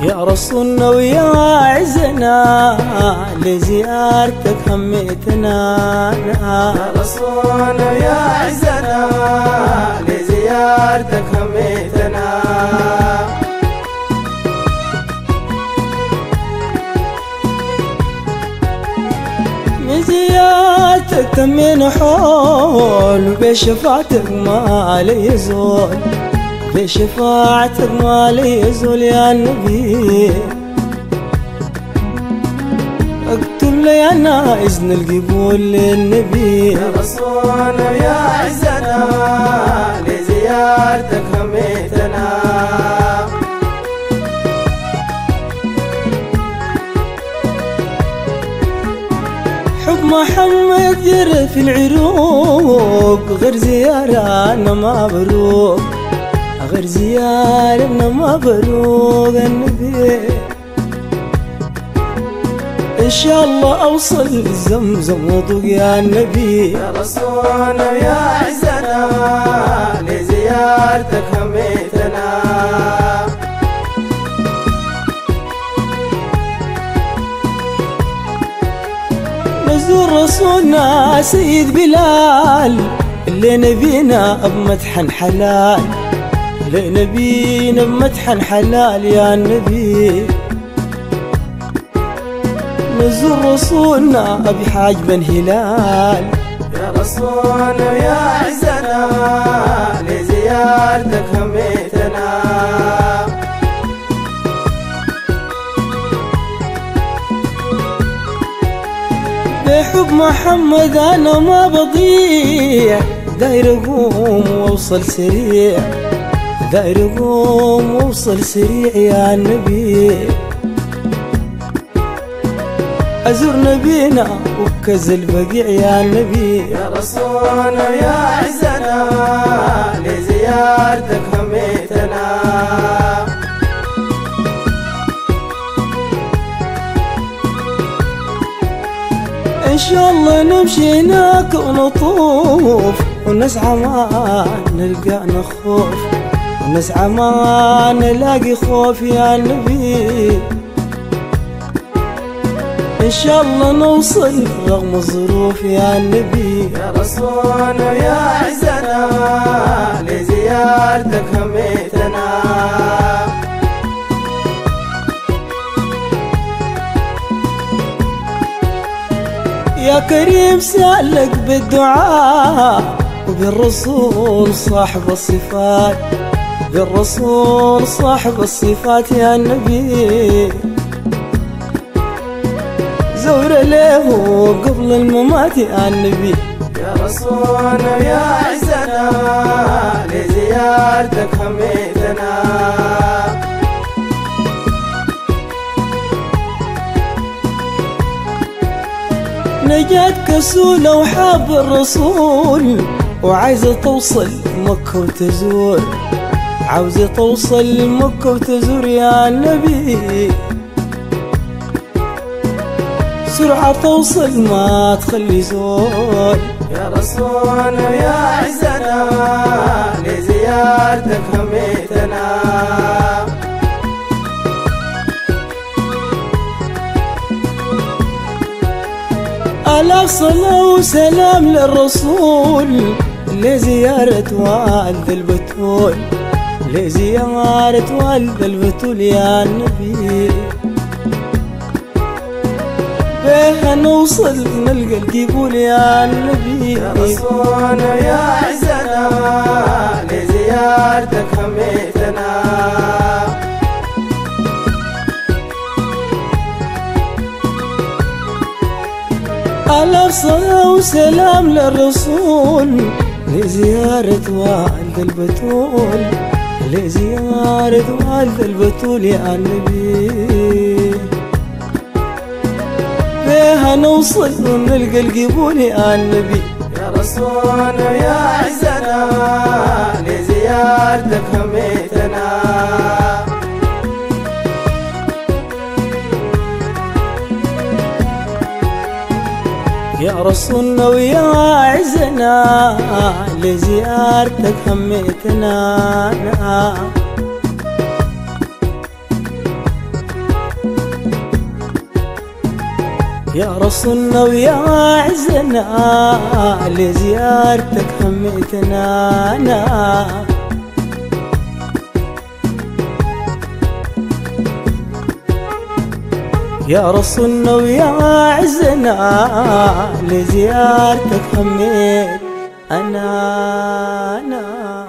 يا رسولنا ويا عزنا لزيارتك هميتنا. يا رسولنا ويا عزنا لزيارتك هميتنا. من زيارتك تمين حول بشفاعتك ما لي يزول، بشفاعتك ما لي يزول يا النبي. اكتب لي انا اذن القبول للنبي. يا رسولنا ويا عزنا لزيارتك هميتنا. حب محمد يرث العروق، غير زيارة انا ما بروق، غير زيارة انا ما بروق النبي. إن شاء الله أوصل لزمزم وضوق يا النبي. يا رسولنا ويا عزنا لزيارتك هميتنا. نزور رسولنا سيد بلال، اللي نبينا بمدحن حلال، اللي نبينا بمدحن حلال يا النبي. نزور رسولنا بحاج بن هلال. يا رسولنا ويا عزنا لزيارتك هميتنا. بحب محمد انا ما بضيع، داير اقوم واوصل سريع، داير اقوم واوصل سريع يا النبي. أزور نبينا وكز البقيع يا النبي. يا رسولنا ويا عزنا لزيارتك هميتنا. إن شاء الله نمشي هناك ونطوف، ونسعى ما نلقى نخوف، ونسعى ما نلاقي خوف يا النبي. إن شاء الله نوصل رغم الظروف يا النبي. يا رسولنا ويا عزنا لزيارتك هميتنا. يا كريم سألك بالدعاء، وبالرسول صاحب الصفات، بالرسول صاحب الصفات يا النبي. زور له قبل الممات يا النبي. يا رسولنا ويا عزنا لزيارتك هميتنا. نجاة كسولة وحاب الرسول، وعايزة توصل مكة وتزور، عاوزة توصل مكة وتزور يا النبي. سرعة توصل ما تخلي زول. يا رسولنا ويا عزنا لزيارتك هميتنا. ألاف صلاة وسلام للرسول، لزيارة والد البتول، لزيارة والد البتول يا النبي. بيها نوصل نلقى القبول يا النبي. يا رسولنا ويا عزنا لزيارتك هميتنا. ألاف صلاة وسلام للرسول، لزيارة والد البتول، لزيارة والد البتول يا النبي. بيها نوصل ونلقى القبول يا النبي. يا رسولنا ويا عزنا لزيارتك هميتنا. يا رسولنا ويا عزنا لزيارتك هميتنا. يا رسولنا ويا عزنا لزيارتك همتنا أنا. يا رسولنا ويا عزنا لزيارتك هميت أنا